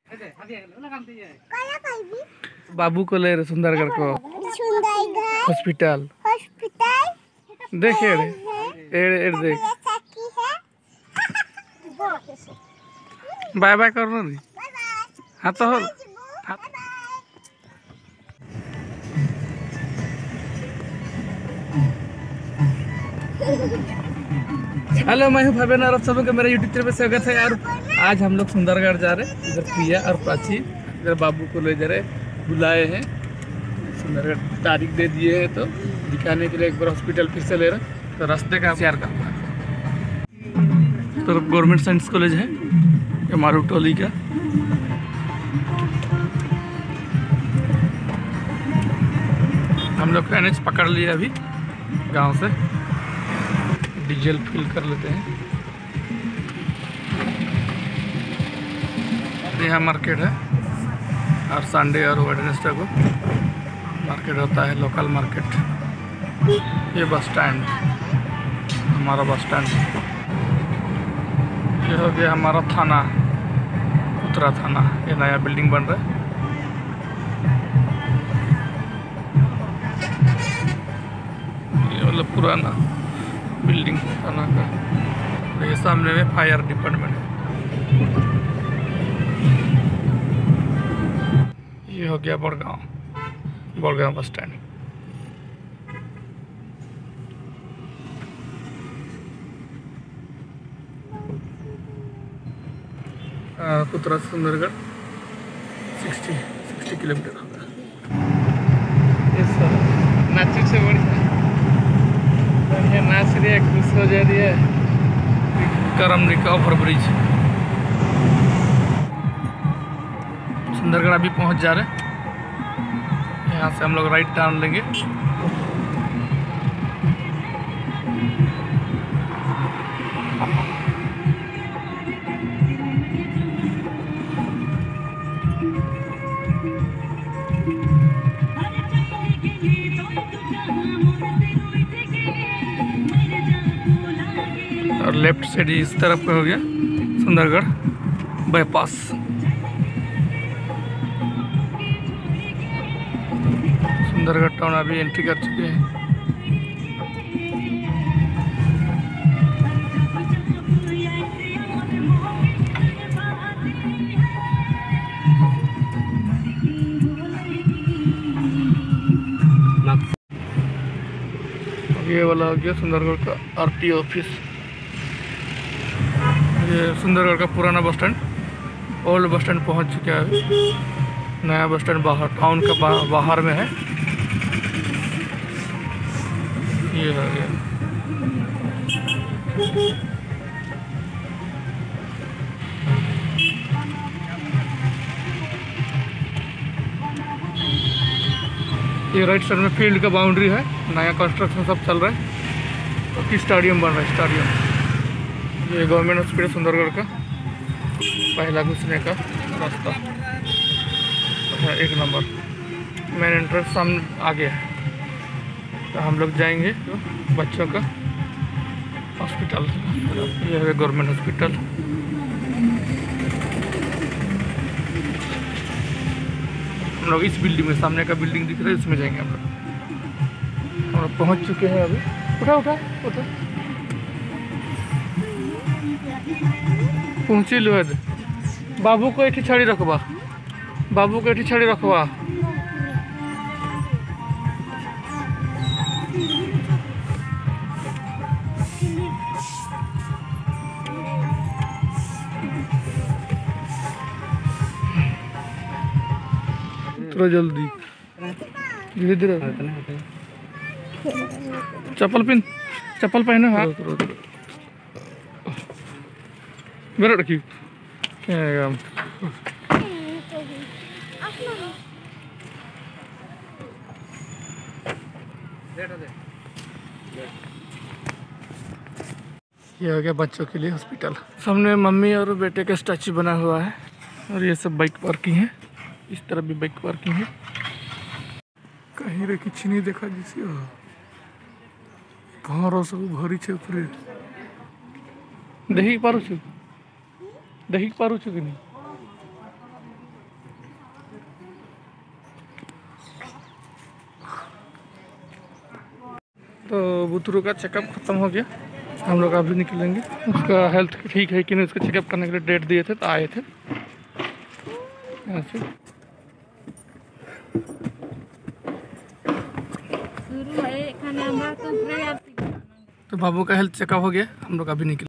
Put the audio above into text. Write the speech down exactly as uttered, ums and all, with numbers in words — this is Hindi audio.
बाबू को ले रहे सुंदरगढ़ को हॉस्पिटल हॉस्पिटल देखे देख बाय बाय कर नी हाँ तो हेलो मैं हूँ भवेन और आप सबों का मेरे यूट्यूब चैनल पे स्वागत है यार। आज हम लोग सुंदरगढ़ जा रहे हैं। इधर प्रिया और प्राची इधर बाबू को ले जा रहे बुलाए हैं। सुंदरगढ़ तारीख दे दिए हैं तो दिखाने के लिए एक बार हॉस्पिटल फिर से ले रहे तो रास्ते का शेयर करना है। तो गवर्नमेंट साइंस कॉलेज है ये मारू टोली का। हम लोग एन एच पकड़ लिया अभी गांव से डीजल फिल कर लेते हैं। यहाँ मार्केट है और संडे और वेडनेसडे को मार्केट होता है, लोकल मार्केट। ये बस स्टैंड हमारा बस स्टैंड। ये हो गया हमारा थाना, उत्तरा थाना। ये नया बिल्डिंग बन रहा है। ये मतलब पुराना बिल्डिंग थाना का। ये सामने में फायर डिपार्टमेंट है। ये हो गया Badgaon, Badgaon bus stand. Kutra Sundargarh sixty sixty kilometre होगा। ये सर नाची से बढ़िया बढ़िया नाच रही है, खुश हो जा रही है। करमनी का ओवर ब्रिज सुंदरगढ़ अभी पहुंच जा रहे हैं। यहाँ से हम लोग राइट टर्न लेंगे। और लेफ्ट साइड इस तरफ में हो गया सुंदरगढ़ बाईपास। सुंदरगढ़ टाउन अभी एंट्री कर चुके हैं। ये वाला हो गया सुंदरगढ़ का आरटी ऑफिस। ये सुंदरगढ़ का पुराना bus stand, old bus stand पहुंच चुका है। नया बस स्टैंड बाहर टाउन का बा, बाहर में है। ये हो गया ये राइट साइड में फील्ड का बाउंड्री है। नया कंस्ट्रक्शन सब चल रहा है। तो स्टेडियम बन रहा है, स्टेडियम। ये गवर्नमेंट हॉस्पिटल सुंदरगढ़ का पहला घुसने का रास्ता है। एक नंबर मेन एंट्रेंस सामने आगे है। तो हम लोग जाएंगे तो बच्चों का हॉस्पिटल। ये है गवर्नमेंट हॉस्पिटल। हम लोग इस बिल्डिंग में, सामने का बिल्डिंग दिख रहा है, इसमें जाएंगे हम लोग। हम लोग पहुँच चुके हैं अभी। उठा उठा उठा पहुँची लो। बाबू को एठी छाड़ी रखबा, बाबू को एठी छाड़ी रखबा। थोड़ा जल्दी धीरे धीरे। चप्पल पिन चप्पल पहनो। हाँ मेरा रखी क्या ये हो गया बच्चों के लिए हॉस्पिटल। सामने मम्मी और बेटे का स्टैचू बना हुआ है। और ये सब बाइक पार्किंग है। इस तरफ भी बाइक पार्किंग है। कहीं रे किछ नहीं देखा जिसे घर सब भरी छे। ऊपर देखी पारुछु देखी पारुछु कि नहीं तो बुतरू का चेकअप ख़त्म हो गया, हम लोग अभी निकलेंगे। उसका हेल्थ ठीक है कि नहीं उसका चेकअप करने के लिए डेट दिए थे तो आए थे यहाँ से। तो बाबू का हेल्थ चेकअप हो गया, हम लोग अभी निकले।